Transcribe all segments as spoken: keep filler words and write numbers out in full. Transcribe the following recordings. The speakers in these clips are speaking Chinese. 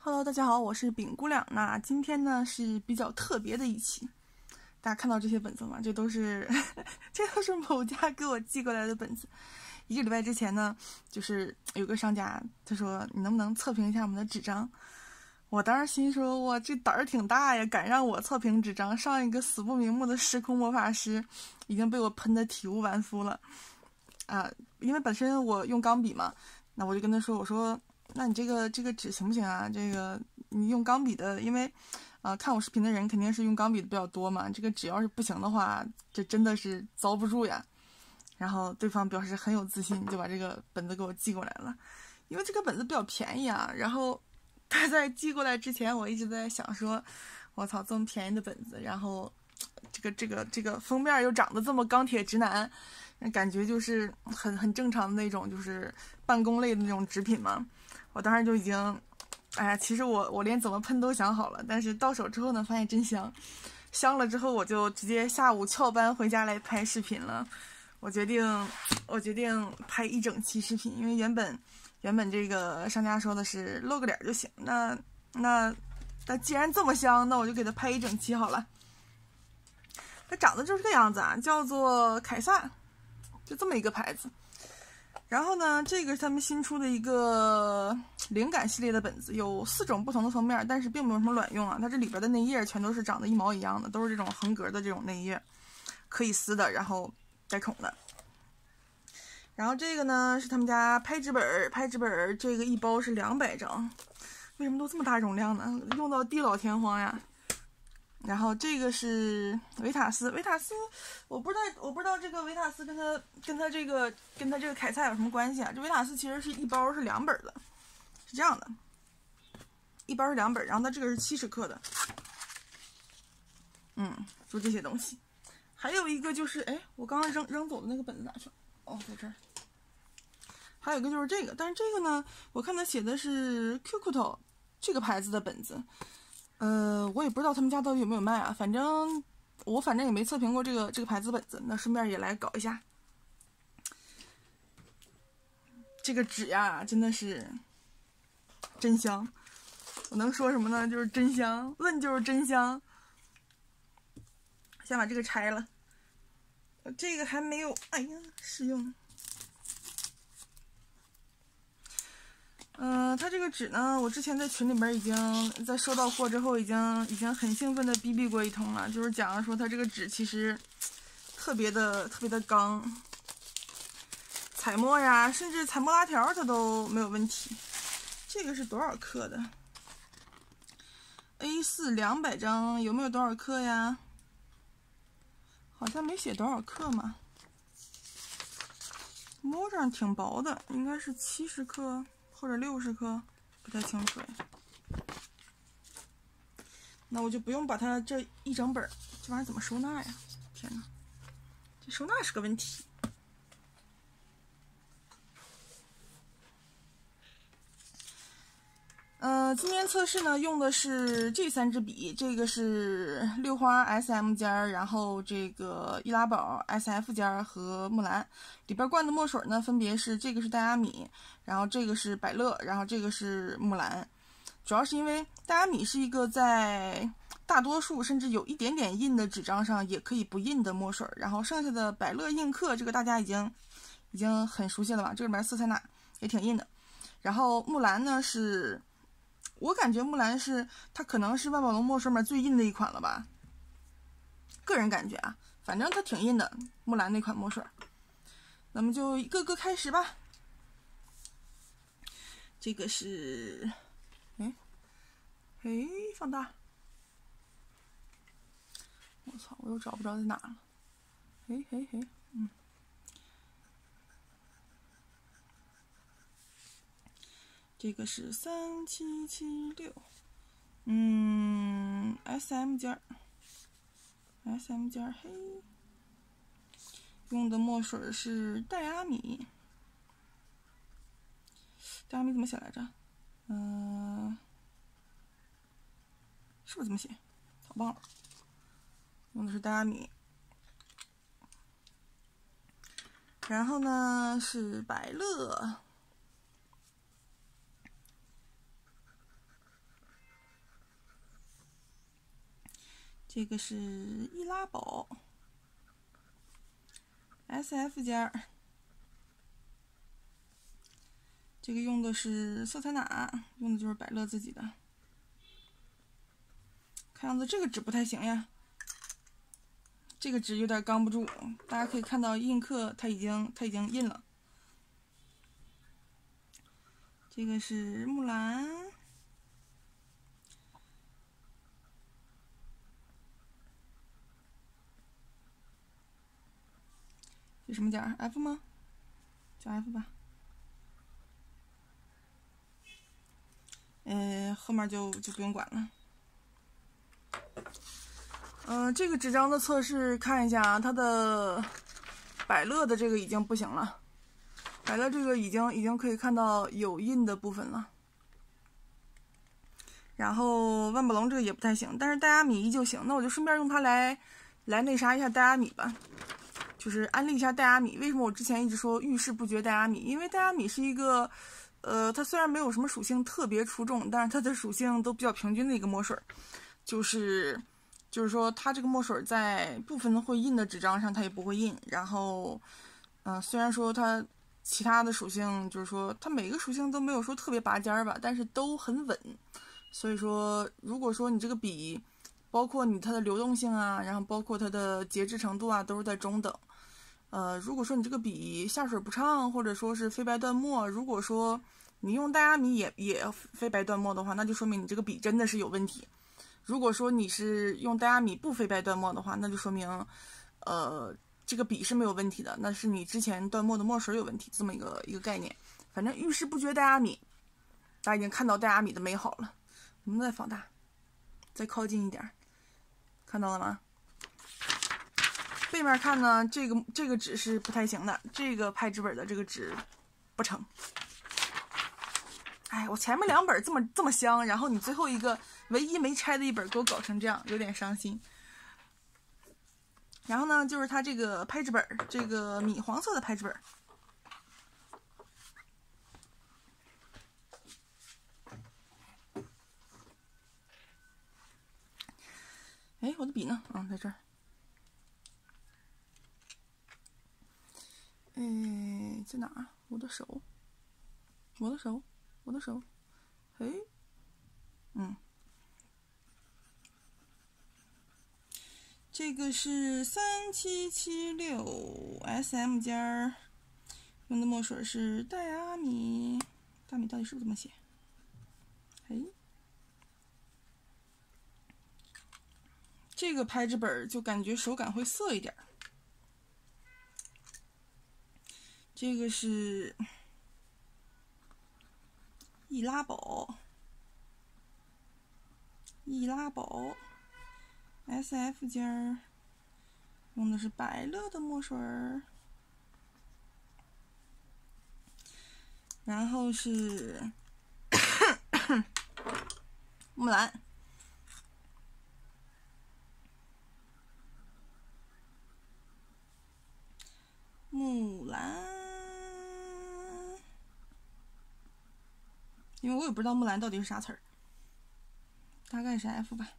Hello，大家好，我是饼姑娘。那今天呢是比较特别的一期，大家看到这些本子吗？这都是这都是某家给我寄过来的本子。一个礼拜之前呢，就是有个商家他说你能不能测评一下我们的纸张？我当时心说哇，这胆儿挺大呀，敢让我测评纸张。上一个死不瞑目的时空魔法师已经被我喷得体无完肤了啊！因为本身我用钢笔嘛，那我就跟他说，我说。那你这个这个纸行不行啊？这个你用钢笔的，因为，呃，看我视频的人肯定是用钢笔的比较多嘛。这个纸要是不行的话，这真的是遭不住呀。然后对方表示很有自信，就把这个本子给我寄过来了。因为这个本子比较便宜啊。然后他在寄过来之前，我一直在想说，我操，这么便宜的本子，然后这个这个这个封面又长得这么钢铁直男，感觉就是很很正常的那种，就是办公类的那种纸品嘛。我当时就已经，哎呀，其实我我连怎么喷都想好了，但是到手之后呢，发现真香，香了之后我就直接下午翘班回家来拍视频了。我决定，我决定拍一整期视频，因为原本原本这个商家说的是露个脸就行，那那那既然这么香，那我就给他拍一整期好了。它长得就是这个样子啊，叫做凯撒，就这么一个牌子。然后呢，这个是他们新出的一个灵感系列的本子，有四种不同的封面，但是并没有什么卵用啊。它这里边的内页全都是长得一毛一样的，都是这种横格的这种内页，可以撕的，然后带孔的。然后这个呢是他们家拍纸本，拍纸本这个一包是两百张，为什么都这么大容量呢？用到地老天荒呀。然后这个是维塔斯，维塔斯，我不知道，我不知道这个维塔斯跟他跟他这个跟他这个凯撒有什么关系啊？这维塔斯其实是一包是两本的，是这样的，一包是两本，然后它这个是七十克的，嗯，就这些东西。还有一个就是，哎，我刚刚扔扔走的那个本子哪去了？哦，在这儿。还有一个就是这个，但是这个呢，我看他写的是 Cucuto 这个牌子的本子。呃，我也不知道他们家到底有没有卖啊，反正我反正也没测评过这个这个牌子本子，那顺便也来搞一下。这个纸呀，真的是真香，我能说什么呢？就是真香，问就是真香。先把这个拆了，这个还没有，哎呀，试用。嗯、呃，它这个纸呢，我之前在群里边已经在收到货之后，已经已经很兴奋的逼逼过一通了，就是讲说它这个纸其实特别的特别的刚，彩墨呀，甚至彩墨拉条它都没有问题。这个是多少克的 ？A 四 两百张，有没有多少克呀？好像没写多少克嘛，摸上挺薄的，应该是七十克。或者六十克，不太清楚哎。那我就不用把它这一整本，这玩意儿怎么收纳呀？天哪，这收纳是个问题。呃，今天测试呢用的是这三支笔，这个是六花 S M 尖儿，然后这个易拉宝 S F 尖儿和木兰。里边灌的墨水呢分别是这个是黛阿米，然后这个是百乐，然后这个是木兰。主要是因为黛阿米是一个在大多数甚至有一点点印的纸张上也可以不印的墨水，然后剩下的百乐印刻这个大家已经已经很熟悉了吧？这里面色彩钠也挺印的。然后木兰呢是。我感觉木兰是它可能是万宝龙墨水里面最印的一款了吧，个人感觉啊，反正它挺印的，木兰那款墨水。那么就一个个开始吧。这个是，哎，哎，放大，我操，我又找不着在哪了，哎哎哎，嗯。这个是三七七六，嗯 ，S M 尖儿 ，S M 尖儿黑，用的墨水是黛阿米，黛阿米怎么写来着？嗯、呃，是不是这么写？我忘了，用的是黛阿米。然后呢是百乐。 这个是易拉宝 S F 家，这个用的是色彩奶，用的就是百乐自己的。看样子这个纸不太行呀，这个纸有点刚不住。大家可以看到印刻它已经它已经印了。这个是木兰。这什么夹 ？F 吗？叫 F 吧。呃，后面就就不用管了。嗯、呃，这个纸张的测试看一下啊，它的百乐的这个已经不行了，百乐这个已经已经可以看到有印的部分了。然后万宝龙这个也不太行，但是黛阿米依旧行。那我就顺便用它来来那啥一下黛阿米吧。就是安利一下黛阿米。为什么我之前一直说遇事不决黛阿米？因为黛阿米是一个，呃，它虽然没有什么属性特别出众，但是它的属性都比较平均的一个墨水。就是，就是说它这个墨水在部分会印的纸张上它也不会印。然后，嗯、呃，虽然说它其他的属性，就是说它每个属性都没有说特别拔尖儿吧，但是都很稳。所以说，如果说你这个笔，包括你它的流动性啊，然后包括它的节制程度啊，都是在中等。呃，如果说你这个笔下水不畅，或者说是飞白断墨，如果说你用黛阿米也也飞白断墨的话，那就说明你这个笔真的是有问题。如果说你是用黛阿米不飞白断墨的话，那就说明，呃，这个笔是没有问题的，那是你之前断墨的墨水有问题，这么一个一个概念。反正遇事不决黛阿米，大家已经看到黛阿米的美好了。我们再放大，再靠近一点，看到了吗？背面看呢，这个这个纸是不太行的，这个拍纸本的这个纸不成。哎，我前面两本这么这么香，然后你最后一个唯一没拆的一本给我搞成这样，有点伤心。然后呢，就是它这个拍纸本，这个米黄色的拍纸本。哎，我的笔呢？啊，在这儿。哎，在哪儿？我的手，我的手，我的手。哎，嗯，这个是三七七六 S M 家用的墨水是黛阿米，黛阿米到底是不是这么写？哎，这个拍纸本就感觉手感会涩一点。这个是易拉宝，易拉宝 S F 家用的是百乐的墨水，然后是木兰，木兰。因为我也不知道木兰到底是啥词儿，大概是 F 吧。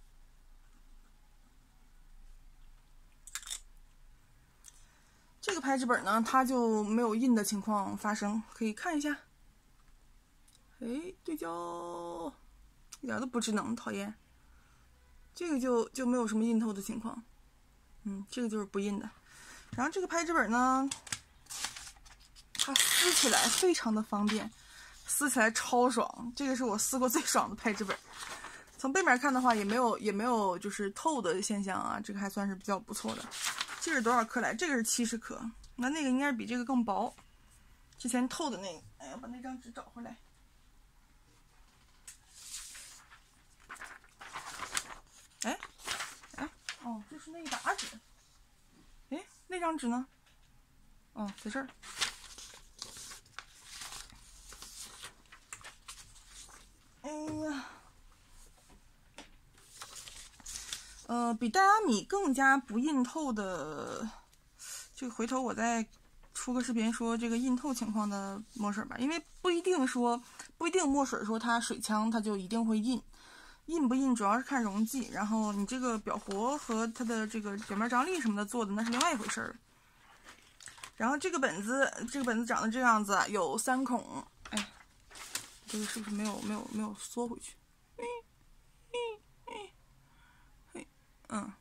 这个拍纸本呢，它就没有印的情况发生，可以看一下。哎，对焦一点都不智能，讨厌。这个就就没有什么印透的情况，嗯，这个就是不印的。然后这个拍纸本呢，它撕起来非常的方便。撕起来超爽，这个是我撕过最爽的拍纸本。从背面看的话，也没有也没有就是透的现象啊，这个还算是比较不错的。这是多少克来？这个是七十克，那那个应该是比这个更薄。之前透的那个，哎呀，把那张纸找回来。哎，哎，哦，这是那一沓纸。哎，那张纸呢？哦，在这儿。哎呀，呃，比黛阿米更加不印透的，这个回头我再出个视频说这个印透情况的墨水吧，因为不一定说不一定墨水说它水枪它就一定会印， 印不印主要是看溶剂，然后你这个表活和它的这个表面张力什么的做的那是另外一回事儿。然后这个本子，这个本子长得这样子，有三孔。哎，这个是不是没有没有没有缩回去？嗯。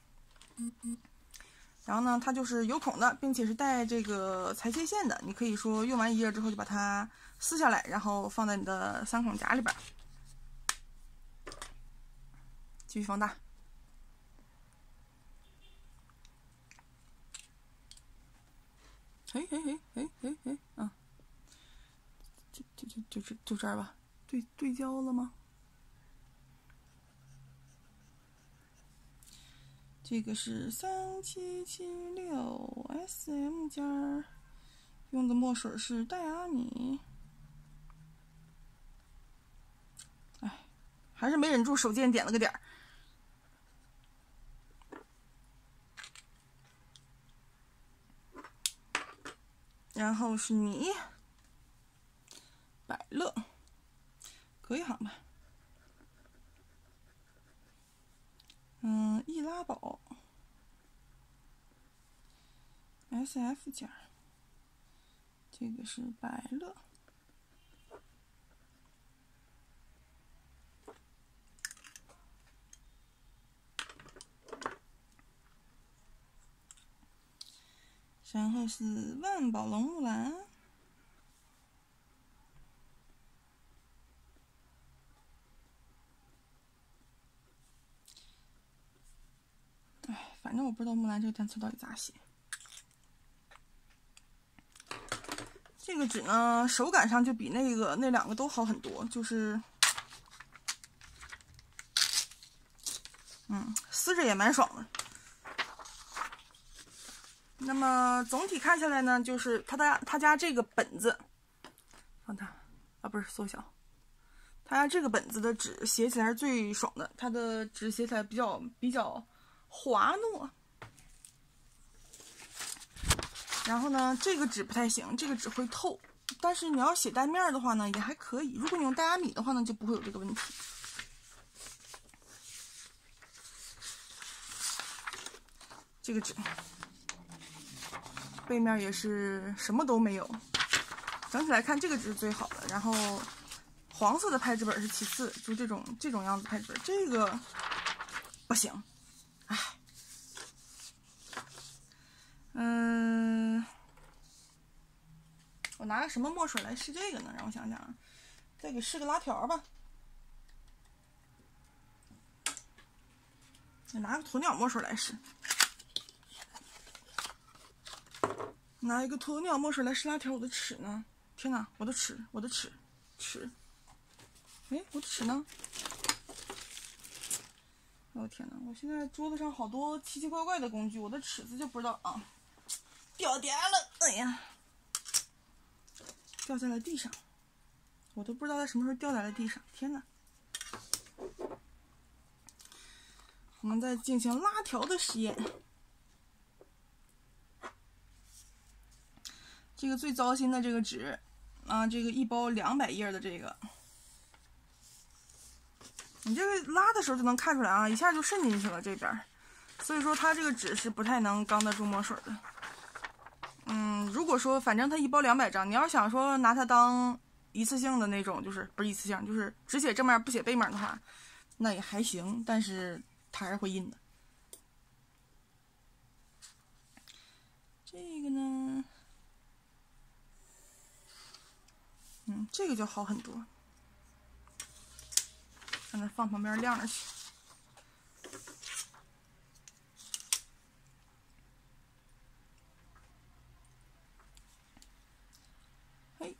然后呢，它就是有孔的，并且是带这个裁切线的。你可以说用完一页之后就把它撕下来，然后放在你的三孔夹里边。继续放大。嘿嘿嘿嘿嘿嘿，啊，就就就就就就这儿吧，对对焦了吗？这个是三七七六 S M 加，用的墨水是黛阿米。哎，还是没忍住手贱点了个点儿。然后是你，百乐，可以行吧？嗯，易拉宝 ，S F 加，这个是百乐。然后是万宝龙木兰，哎，反正我不知道木兰这个单词到底咋写。这个纸呢，手感上就比那个那两个都好很多，就是，嗯，撕着也蛮爽的。那么总体看下来呢，就是他家他家这个本子，放大啊，不是缩小。他家这个本子的纸写起来是最爽的，它的纸写起来比较比较滑糯。然后呢，这个纸不太行，这个纸会透。但是你要写单面的话呢，也还可以。如果你用黛阿米的话呢，就不会有这个问题。这个纸。背面也是什么都没有，整体来看这个纸是最好的。然后黄色的拍纸本是其次，就这种这种样子拍纸本，这个不行，唉，嗯，我拿个什么墨水来试这个呢？让我想想啊，再给试个拉条吧。拿个鸵鸟墨水来试。拿一个鸵鸟墨水来试拉条，我的尺呢？天哪，我的尺，我的尺，尺，哎，我的尺呢？我、哦、天哪，我现在桌子上好多奇奇怪怪的工具，我的尺子就不知道啊，掉点了，哎呀，掉在了地上，我都不知道它什么时候掉在了地上，天哪！我们在进行拉条的实验。这个最糟心的这个纸，啊，这个一包两百页的这个，你这个拉的时候就能看出来啊，一下就渗进去了这边，所以说它这个纸是不太能刚得住墨水的。嗯，如果说反正它一包两百张，你要想说拿它当一次性的那种，就是不是一次性，就是只写正面不写背面的话，那也还行，但是它还是会印的。这个呢？嗯，这个就好很多，在那放旁边晾着去。嘿，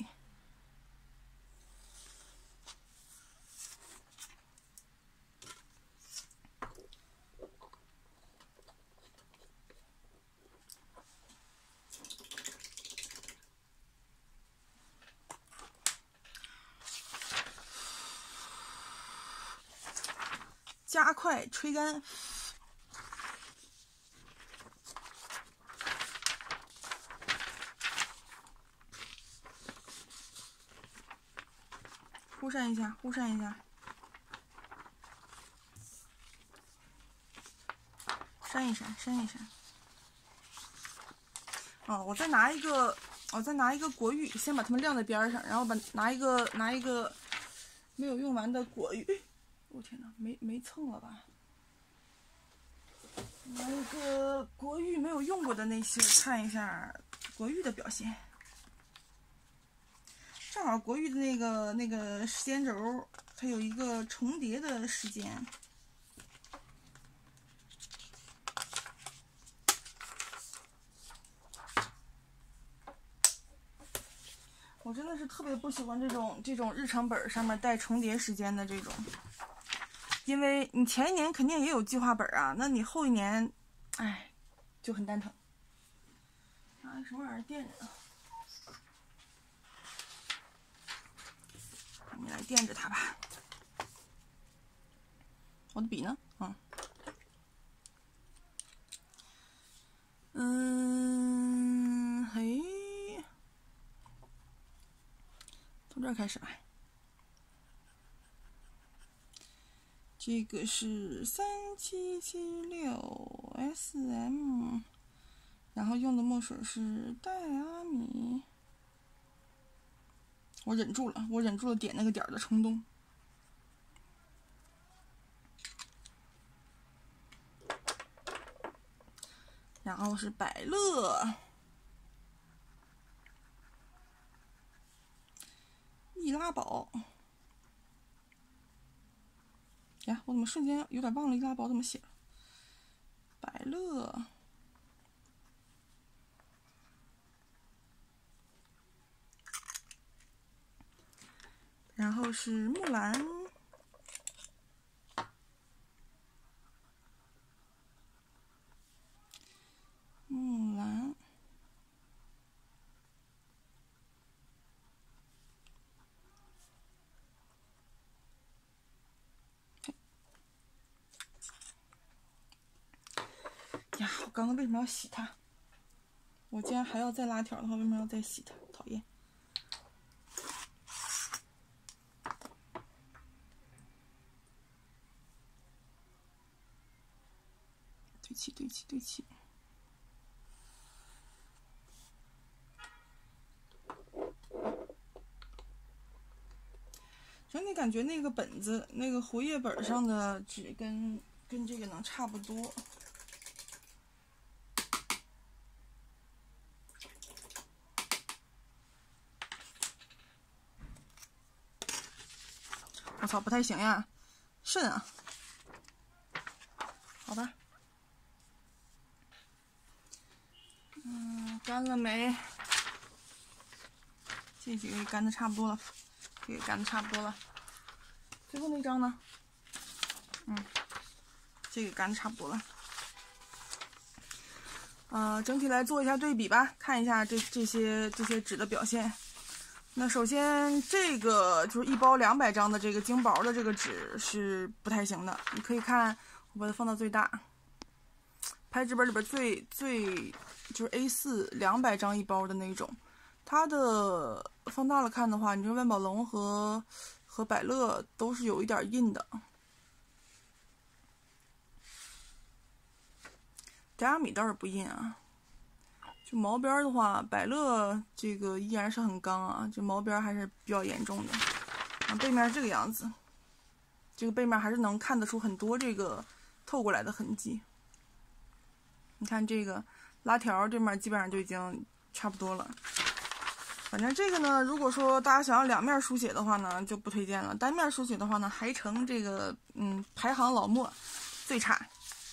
加快吹干。忽闪一下，忽闪一下。 扇一扇，扇一扇。哦，我再拿一个，我再拿一个果玉，先把它们晾在边上，然后把拿一个拿一个没有用完的果玉，我、哦、天哪，没没蹭了吧？拿一个国玉没有用过的那些，看一下国玉的表现。正好国玉的那个那个时间轴，它有一个重叠的时间。我真的是特别不喜欢这种这种日常本上面带重叠时间的这种，因为你前一年肯定也有计划本啊，那你后一年，哎，就很蛋疼。拿什么玩意儿垫着呢？你来垫着它吧。我的笔呢？嗯。嗯，嘿。从这儿开始吧。这个是三七七六 S M， 然后用的墨水是黛阿米。我忍住了，我忍住了点那个点儿的冲动。然后是百乐。易拉宝呀，我怎么瞬间有点忘了易拉宝怎么写了？百乐，然后是木兰，木兰。呀，我刚刚为什么要洗它？我既然还要再拉条的话，为什么要再洗它？讨厌！对齐，对齐，对齐。整体感觉那个本子，那个活页本上的纸跟跟这个能差不多。我操，不太行呀，渗啊！好吧，嗯，干了没？这几个也干的差不多了，这个也干的差不多了。最后那张呢？嗯，这个干的差不多了。呃，整体来做一下对比吧，看一下这这些这些纸的表现。那首先这个就是一包两百张的这个精薄的这个纸是不太行的，你可以看我把它放到最大，拍纸本里边最最就是 A 四 两百张一包的那种，它的放大了看的话，你说万宝龙和和百乐都是有一点印的。黛阿米倒是不印啊。就毛边的话，百乐这个依然是很刚啊，这毛边还是比较严重的。啊，背面这个样子，这个背面还是能看得出很多这个透过来的痕迹。你看这个拉条这面基本上就已经差不多了。反正这个呢，如果说大家想要两面书写的话呢，就不推荐了。单面书写的话呢，还成这个嗯排行老末最差。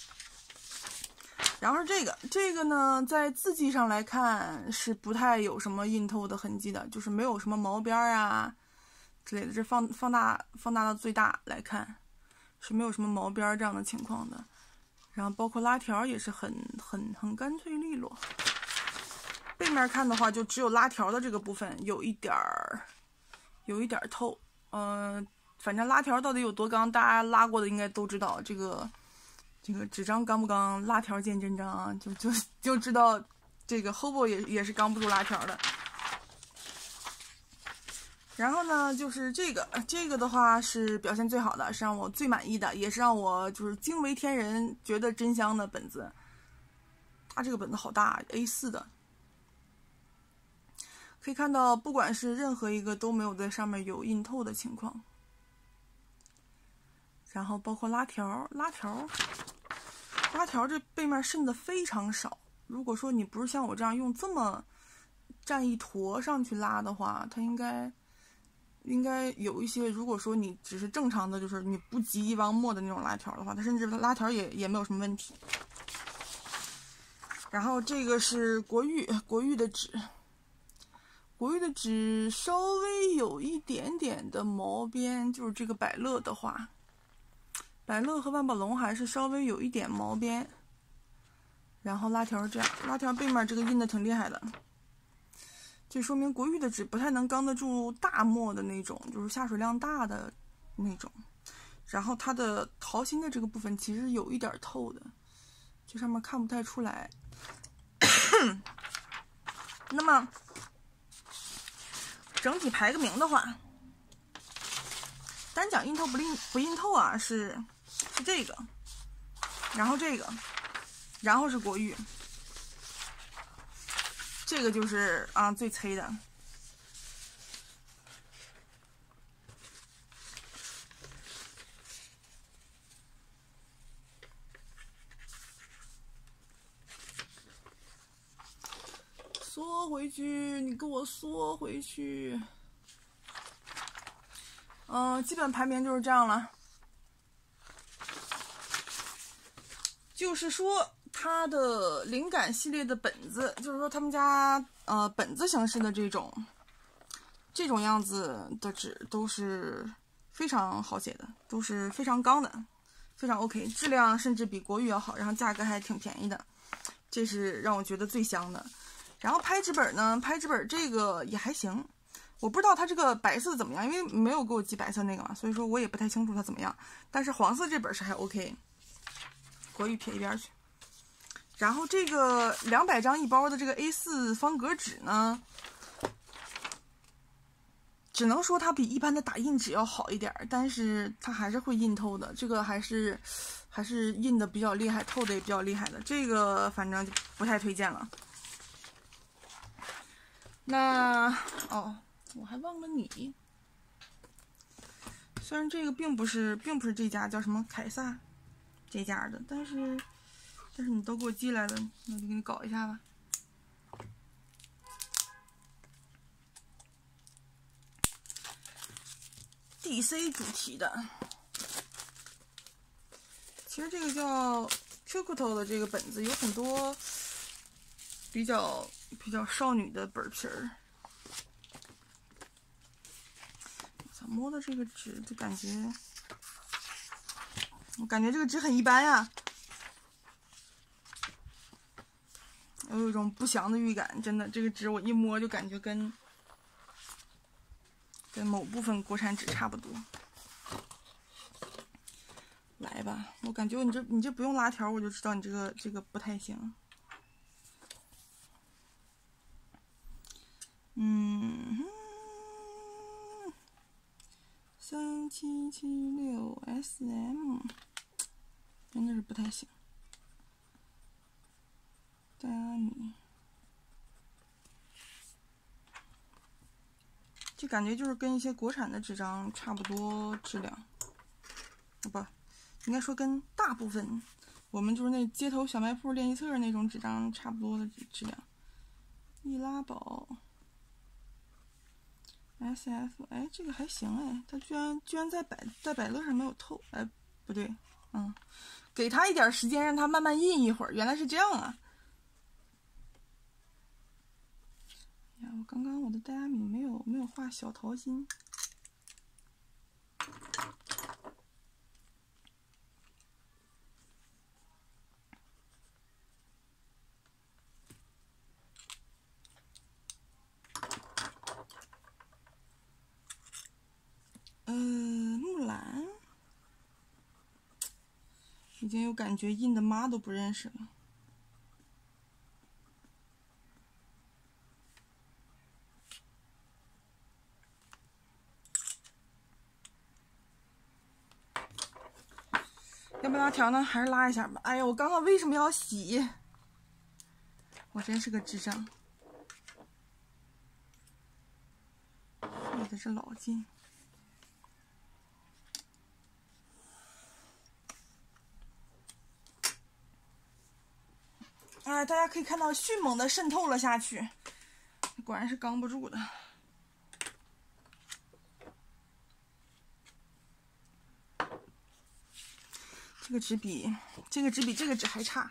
然后这个这个呢，在字迹上来看是不太有什么印透的痕迹的，就是没有什么毛边啊之类的。这放放大放大到最大来看，是没有什么毛边这样的情况的。然后包括拉条也是很很很干脆利落。背面看的话，就只有拉条的这个部分有一点儿有一点透。嗯、呃，反正拉条到底有多刚，大家拉过的应该都知道。这个。这个纸张刚不刚，拉条见真章啊，就就就知道这个 Hobo 也也是刚不住拉条的。 然后呢，就是这个，这个的话是表现最好的，是让我最满意的，也是让我就是惊为天人，觉得真香的本子。它这个本子好大 ，A 四 的，可以看到，不管是任何一个都没有在上面有印透的情况。然后包括拉条，拉条，拉条这背面渗的非常少。如果说你不是像我这样用这么站一坨上去拉的话，它应该应该有一些。如果说你只是正常的，就是你不急一汪墨的那种拉条的话，它甚至拉条也也没有什么问题。然后这个是国誉国誉的纸，国誉的纸稍微有一点点的毛边，就是这个百乐的话，百乐和万宝龙还是稍微有一点毛边。然后拉条这样，拉条背面这个印的挺厉害的，这说明国誉的纸不太能刚得住大墨的那种，就是下水量大的那种。然后它的桃心的这个部分其实有一点透的，这上面看不太出来。那么整体排个名的话，单讲印透不印不印透啊，是是这个，然后这个，然后是国誉，这个就是啊最催的。缩回去，你给我缩回去。嗯、呃，基本排名就是这样了。就是说，它的灵感系列的本子，就是说他们家呃本子形式的这种这种样子的纸都是非常好写的，都是非常刚的，非常 OK， 质量甚至比国誉要好，然后价格还挺便宜的，这是让我觉得最香的。然后拍纸本呢，拍纸本这个也还行，我不知道它这个白色怎么样，因为没有给我寄白色那个嘛，所以说我也不太清楚它怎么样。但是黄色这本是还 OK， 国誉撇一边去。然后这个两百张一包的这个 A 四 方格纸呢，只能说它比一般的打印纸要好一点，但是它还是会印透的，这个还是还是印的比较厉害，透的也比较厉害的，这个反正就不太推荐了。那哦，我还忘了你。虽然这个并不是，并不是这家叫什么凯撒这家的，但是，但是你都给我寄来了，那就给你搞一下吧。D C 主题的，其实这个叫 Cucuto 的这个本子有很多比较比较少女的本皮儿。咋摸的这个纸就感觉，我感觉这个纸很一般呀，我有一种不祥的预感。真的，这个纸我一摸就感觉跟跟某部分国产纸差不多。来吧，我感觉你这你这不用拉条，我就知道你这个这个不太行。嗯，三七七六 S M 真的是不太行。戴阿米，这感觉就是跟一些国产的纸张差不多质量，不，应该说跟大部分我们就是那街头小卖铺练习册那种纸张差不多的质量。易拉宝 S F， 哎，这个还行哎，它居然居然在百在百乐上没有透，哎，不对，嗯，给他一点时间，让他慢慢印一会儿，原来是这样啊。呀，我刚刚我的戴阿米没有没有画小桃心。呃，木兰已经有感觉印的妈都不认识了。 要不拉条呢？还是拉一下吧。哎呀，我刚刚为什么要洗？我真是个智障，费的是老劲。哎，大家可以看到迅猛的渗透了下去，果然是刚不住的。这个纸比这个纸比这个纸还差。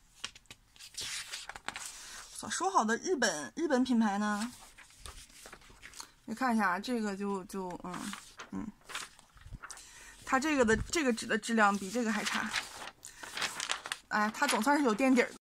早说好的日本日本品牌呢？你看一下，这个就就嗯嗯，它这个的这个纸的质量比这个还差。哎，它总算是有垫底儿的。